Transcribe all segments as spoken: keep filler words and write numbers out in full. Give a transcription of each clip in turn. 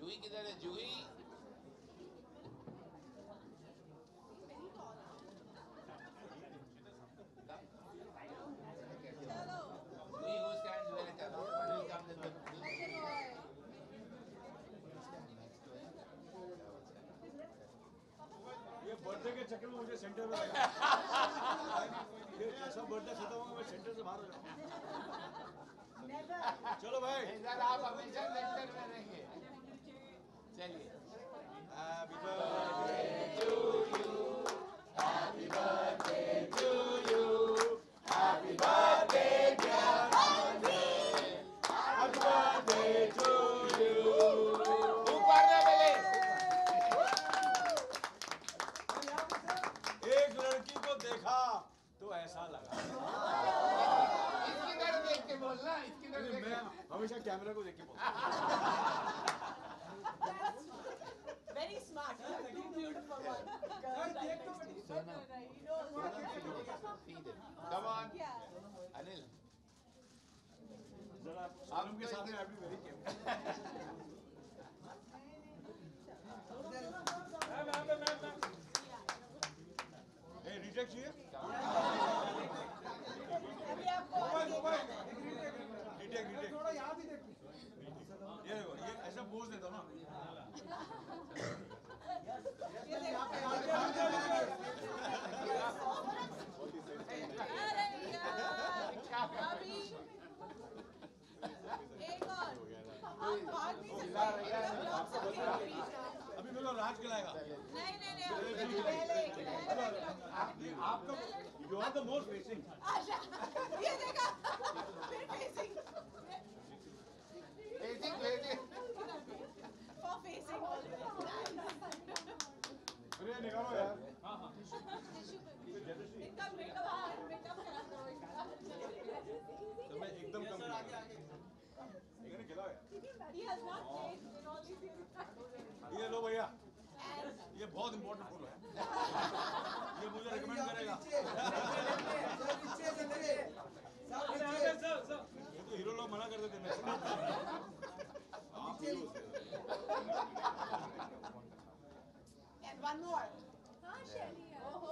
जूही किधर है? जूही बर्थडे के चक्कर में मुझे सेंटर में सब बर्थडे खत्म होगा, मैं सेंटर से बाहर हो जाऊंगा। चलो भाई, आप हमेशा सेंटर में रहेंगे। चलिए, happy birthday to you, happy birthday to you, happy birthday dear aunty, happy birthday to you. ऊपर ना मिले। एक लड़की को देखा तो ऐसा लगा। इसकी तरफ देख के बोलना, इसकी तरफ देख के। मैं हमेशा कैमरा को देख के बोलता हूँ। Very smart. Too beautiful one. Girl, right next to you. Come on, Anil. जरा सोनम के साथ में आप भी वेरी केयरफुल। ए रिजेक्ट चाहिए? अभी आपको रिटेक रिटेक। थोड़ा यहाँ भी देखो। ये देखो, ये ऐसा पोज देता हूँ ना। ये देखो। अरे यार, अभी एक और। हम भाग नहीं सकते। अभी मेरे को राज खिलाएगा। नहीं नहीं नहीं, अभी पहले पहले आपका you are the most facing. Asha, ये देखा फिर facing facing facing for facing अरे निकालो यार। इनका मेकअप मेकअप करा दो इनका। तो मैं एकदम कम इन्हें खिलाओ यार। He has not changed in all these years. ये लो भैया, ये बहुत इम्पोर्टेंट फूल है। ये मुझे रिकमेंड करेगा। ये तो हीरो लोग मना कर देते हैं। And one more. हाँ शैली। ओहो।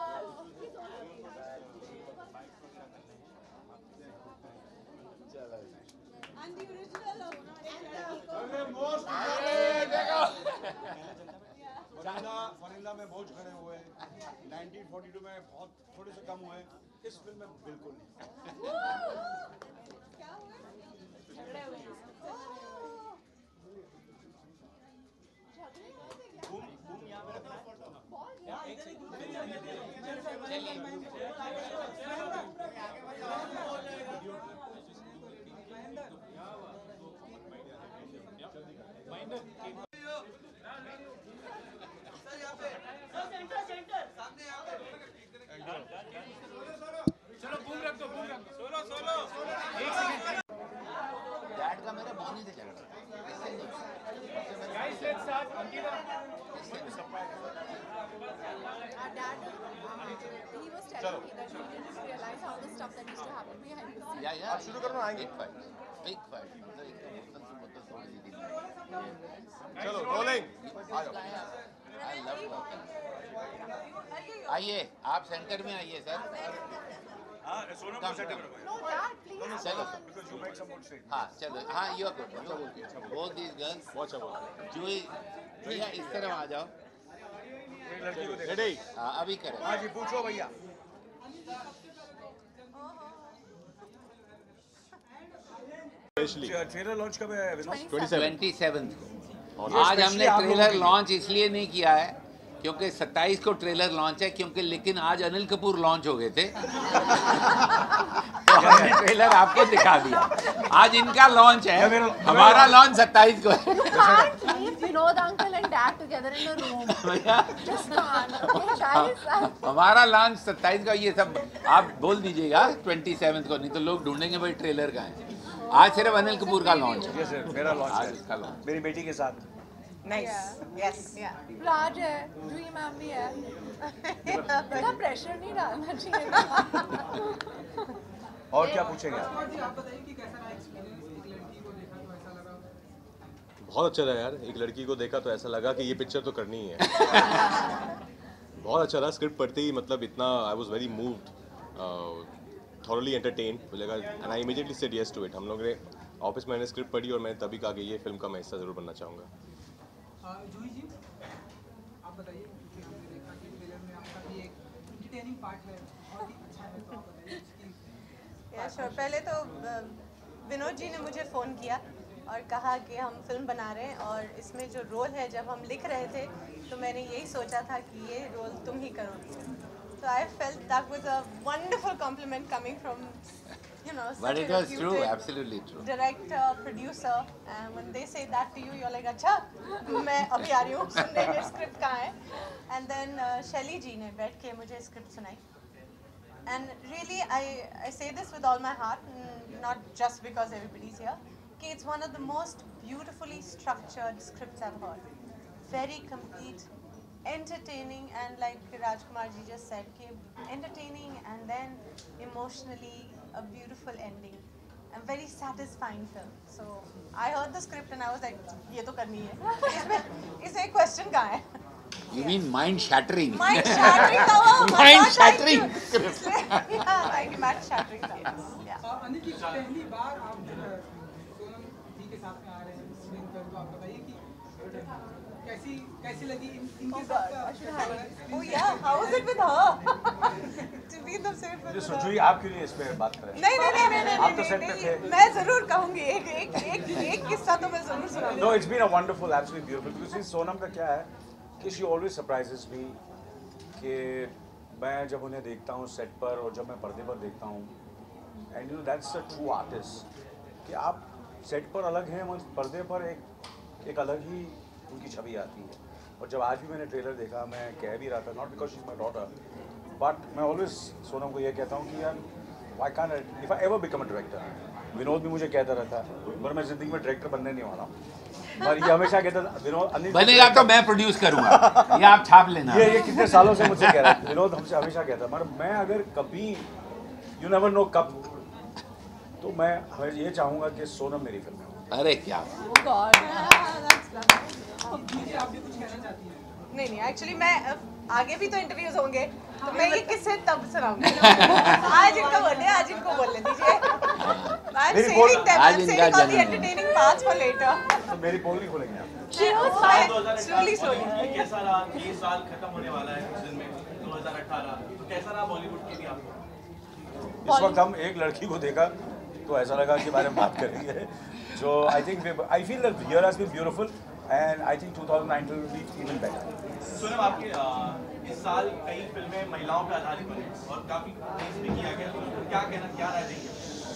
And the original of अरे मोस्ट फरिंदा फरिंदा में बहुत खड़े हुए, नाइनटीन फोर्टी टू में बहुत थोड़े से कम हुए, इस फिल्म में बिल्कुल नहीं। क्या हुआ? झगड़े हुए। झगड़े हुए थे क्या? बूम बूम यहाँ पे रखना है। एक सेकंड। चलो बूम रख दो, बूम रख दो। सोलो सोलो डैड का मेरा मॉर्निंग से चल रहा है। Guys let's start. Ankita Our dad, um, he was telling me that he didn't realize how the stuff that used to happen behind the scenes. या या आप शुरू करो ना, आएंगे। बिग फाइट, बिग फाइट मतलब एक बोतल से बोतल थोड़ी सी दिन। चलो रोलिंग। आई लव आइए, आप सेंटर में आइए सर। हाँ सोनम को सेट करो। No, dad, please. चलो Because you make some good statement. हाँ चलो, हाँ you are good, you are good. Both these girls Watch out. Juhi, भैया इस तरफ आ जाओ। एक लड़की को देखो। रेडी? हाँ अभी करें। हाँ जी पूछो भैया। ट्रेलर लॉन्च कब है विनोद? ट्वेंटी सेवन को। आज हमने ट्रेलर लॉन्च इसलिए नहीं किया है क्योंकि सत्ताईस को ट्रेलर लॉन्च है, क्योंकि लेकिन आज अनिल कपूर लॉन्च हो गए थे तो हमने ट्रेलर आपको दिखा दिया। आज इनका लॉन्च है, हमारा लॉन्च सत्ताईस को है। You can't leave Vinod uncle and dad together in a room. भैया Just can't. Okay, guys. हमारा लॉन्च सत्ताईस का, ये सब आप बोल दीजिएगा ट्वेंटी सेवन को, नहीं तो लोग ढूंढेंगे भाई ट्रेलर का है। आज सिर्फ अनिल कपूर का लॉन्च है। Yes sir, मेरा लॉन्च आज है इसका लॉन्च। मेरी बेटी के साथ। Nice. Yeah. Yes. Yeah. राज है, जूही मैम भी है। इतना प्रेशर नहीं डालना चाहिए ना। और क्या पूछेंगे आप? बहुत अच्छा रहा यार, एक लड़की को देखा तो ऐसा लगा कि ये पिक्चर तो करनी ही है। बहुत अच्छा रहा, स्क्रिप्ट पढ़ते ही मतलब इतना I was very moved, thoroughly entertained, बोलेगा and I immediately said yes to it. हम लोग ने ऑफिस में मैंने स्क्रिप्ट पढ़ी और मैंने तभी कहा कि ये फिल्म का मैं हिस्सा ज़रूर बनना चाहूँगा। जूही जी, आप बताइए, क्योंकि हमने देखा कि ट्रेलर में आपका भी एक एंटरटेनिंग पार्ट है, बहुत ही अच्छा है, तो आप बताइए उसकी। या श्योर, पहले तो विनोद जी ने मुझे फ़ोन किया और कहा कि हम फिल्म बना रहे हैं और इसमें जो रोल है, जब हम लिख रहे थे तो मैंने यही सोचा था कि ये रोल तुम ही करोगी। So I felt that was a wonderful compliment coming from, you know, such But a it was true, reputed absolutely true. director, producer, and when they say that to you, you're like, अच्छा, मैं अभी आ रही हूँ सुनने के script कहाँ है? And then uh, शैली जी ने बैठ के मुझे स्क्रिप्ट सुनाई. And really, I I say this with all my heart, not just because everybody's here. कि it's one of the most beautifully structured scripts I've heard. Very complete. Entertaining, and like Rajkumar ji just said, कि entertaining and then emotionally a beautiful ending, a very satisfying film. So I heard the script and I was like, ये तो करनी है। इसमें इसमें question कहाँ है? You mean mind shattering? Mind shattering था वो। Mind shattering. Yeah, like mind shattering था। Yeah. अनिल जी, पहली बार आप जो है सोनम जी के साथ में आ रहे हैं स्क्रीन पर, तो आप बताइए कि कैसी कैसी लगी इन, इनके साथ का? Oh yeah, how was it with her? To be the same with her. सोचिए आप क्यों नहीं इस पे बात करें? नहीं नहीं नहीं नहीं आप तो नहीं सेट पे नहीं, थे। मैं जरूर कहूँगी, एक एक एक एक किस्सा तो मैं जरूर सुनाऊंगी। No, it's been a wonderful, absolutely beautiful. Because see, Sonam का क्या है कि she always surprises me कि मैं जब उन्हें देखता हूँ सेट पर और जब मैं पर्दे पर देखता हूँ, and you know that's a true artist, कि आप सेट पर अलग हैं और पर्दे पर एक एक अलग ही उनकी छवि आती है। और जब आज भी मैंने ट्रेलर देखा, मैं कह भी रहा था, not because she is my daughter, but मैं ऑलवेज सोनम को ये कहता हूँ कि यार why can't I, if I ever become a director, Vinod भी मुझे कहता रहता है, पर मैं जिंदगी में डायरेक्टर बनने नहीं वाला हूँ, पर ये हमेशा कहता था विनोद अनिल बनेगा तो मैं प्रोड्यूस करूंगा, ये आप छाप लेना। ये ये कितने सालों से मुझसे कह रहा है, विनोद हमसे हमेशा कहता है, मगर मैं अगर कभी यू नेवर नो कब, तो मैं ये चाहूँगा कि सोनम मेरी फिल्म में हो। अरे क्या नहीं नहीं, एक्चुअली मैं आगे भी तो इंटरव्यूज होंगे, तो मैं ये किससे तब सुनाऊंगी। आज इनका बर्थडे, आज इनको बोलने दीजिए। I'm saving them, I'm saving all the entertaining parts for later. तो मेरी पोल नहीं खोलेंगे आप? Slowly slowly. कैसा रहा ये साल खत्म होने वाला है कुछ दिन में, दो हज़ार अठारह, तो कैसा रहा बॉलीवुड के लिए आपको? इस वक्त हम एक लड़की को देखा तो ऐसा लगा कि बारे में बात करेंगे। So I think I feel that the year has been beautiful and I think two thousand nineteen will be even better. सुनम, आपके इस साल कई फिल्में महिलाओं पर आधारित बनी और काफी तेज भी किया गया, तो क्या कहना क्या राय देंगे?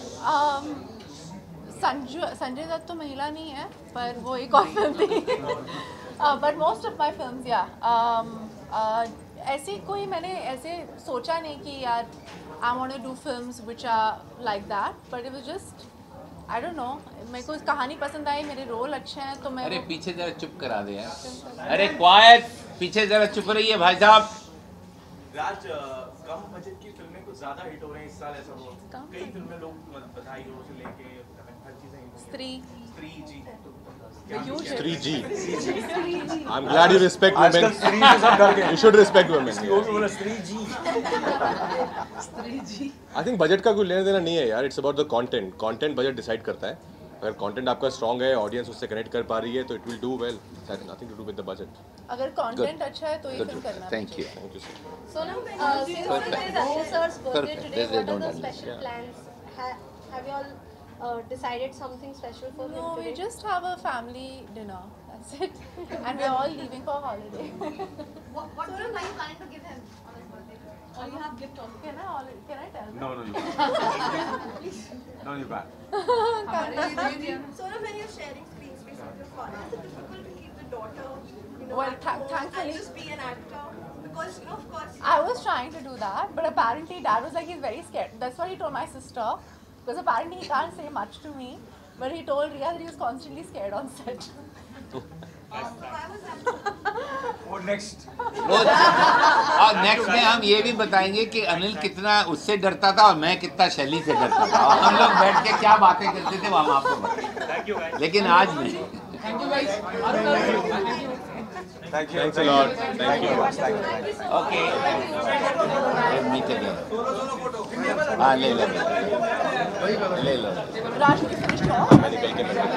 संजय संजय दत्त तो महिला नहीं है, पर वो एक और फिल्म थी। But most of my films या ऐसी कोई मैंने ऐसे सोचा नहीं कि यार I want to do films which are like that, but it was just I don't know, मेरे को कहानी पसंद आई, मेरे रोल अच्छे हैं, तो मैं अरे पीछे जरा चुप करा दे यार, अरे क्वाइट, पीछे जरा चुप रहिए भाई साहब। राज, कम बजट की फिल्में कुछ ज्यादा हिट हो रही हैं इस साल, ऐसा हुआ कई फिल्में लोग बधाई हो से लेके हर चीजें स्त्री स्त्री जी स्त्री जी, I'm glad you respect women. आजकल स्त्री से सब डर गए। You should respect women. वो भी बोला स्त्री जी। I think बजट का कोई लेना देना नहीं है यार, it's about the content. Content budget decide करता है। अगर कंटेंट आपका स्ट्रांग है, ऑडियंस उससे कनेक्ट कर पा रही है, तो it will do well. It has nothing to do with the budget. अगर कंटेंट अच्छा है तो ये फिल्म करना। Thank you. Thank you sir. Sonam, uh, since it is Anil sir's birthday Perfect. today, They what are don't the understand. special plans? Ha have you all uh, decided something special for No, him we today? just have a family dinner. That's it. And we're all leaving for holiday. What, what gift are you planning to give him on his birthday? Oh, you have gift also. Can I already, can I tell? No, no, you can't. No, you can't. Sonam, when you're sharing screen space with your father, is it difficult to keep the daughter, you know, Well, at tha- home thankfully- and just be an actor? Because, you know, of course, I was trying to do that, but apparently dad was like, he's very scared. That's what he told my sister. Because apparently he can't say much to me. But he told Riya that he was constantly scared on set. why was that? और next और next में हम ये भी बताएंगे कि अनिल कितना उससे डरता था और मैं कितना शैली से डरता था, और हम लोग बैठ के क्या बातें करते थे वो हम आपको बताएंगे, लेकिन आज नहीं। Thank you. Thanks a lot. Thank you. Okay. We'll meet again. हाँ ले ले ले लो। Raj, you finished off? मैं निकल के मैं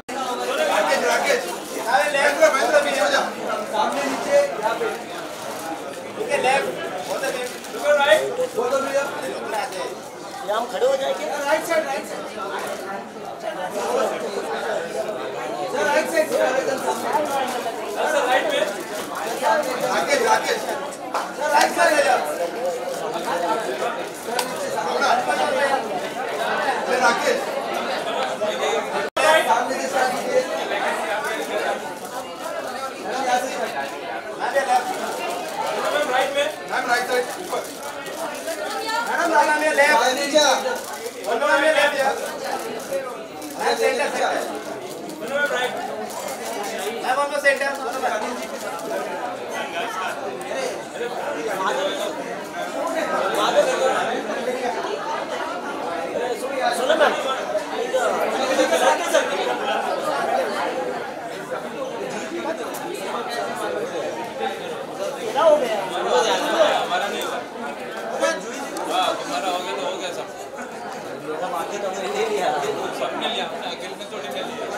हम खड़े हो जाएंगे। Right side right side sir right side sir right में Rakesh Rakesh sir right side ले जाओ सर राकेश सामने के साथ मैम राइट में ma'am right side madam right में लेफ्ट नीचे वन में लेफ्ट यार मैम सेंटर सेंटर वन में राइट मैम वन में सेंटर सुनो मैम क्या हो गया हमारा नहीं हुआ तुम्हारा हो गया तो हो गया सब मेरा बाकी तो हमने ले लिया सबने लिया हमने अकेले में थोड़ी ले लिया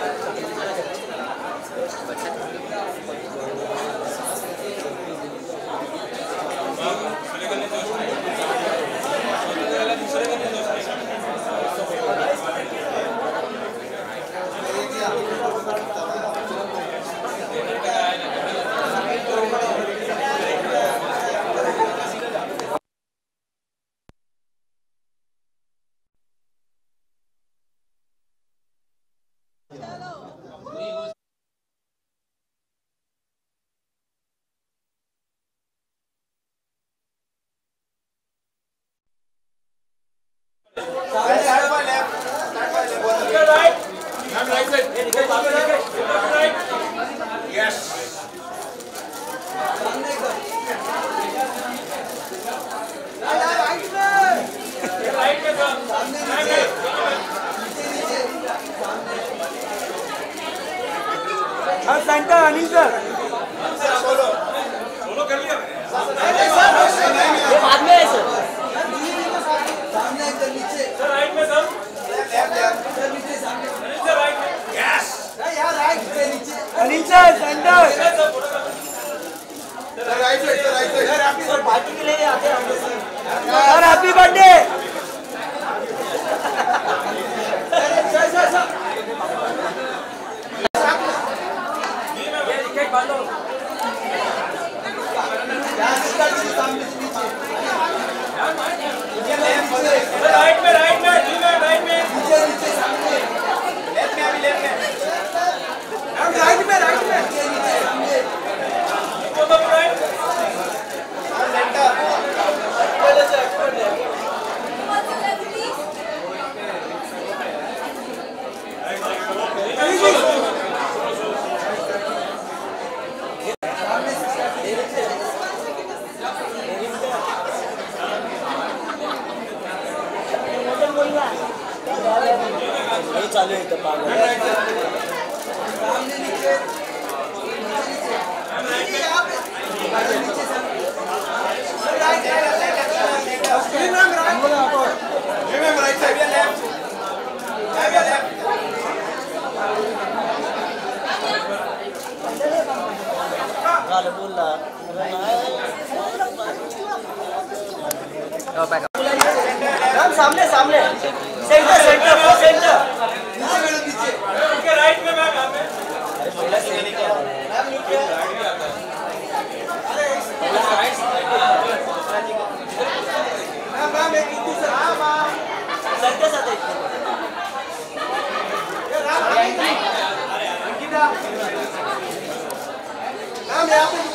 centre Anil sir solo solo कर लिया ये बाद में है सर सामने इधर नीचे सर राइट में सर लेफ्ट सर नीचे सामने अनिल सर राइट में यस सर यार राइट से नीचे Anil sir centre sir right side sir right side sir party के लिए आते हैं sir happy birthday sir sir sir बालो राइट में राइट में जी में राइट में नीचे नीचे सामने लेफ्ट में अभी लेफ्ट में हम राइट में राइट में नीचे नीचे सामने तो तो राइट सेंटर पहले से एक्सपर्ट है चालू है तो पागल सामने नीचे यहां पे नीचे right right right ma'am right ma'am right side left left गाल बोलना मैम सामने सामने सेंटर सेंटर सेंटर नीचे नीचे राइट में मैम यहां पे अरे पहला सेंटर क्या मैम नीचे अरे राइट मैम मैम एक इतनी से हां मैम सर के साथ ये राम अंकिता मैम यहां पे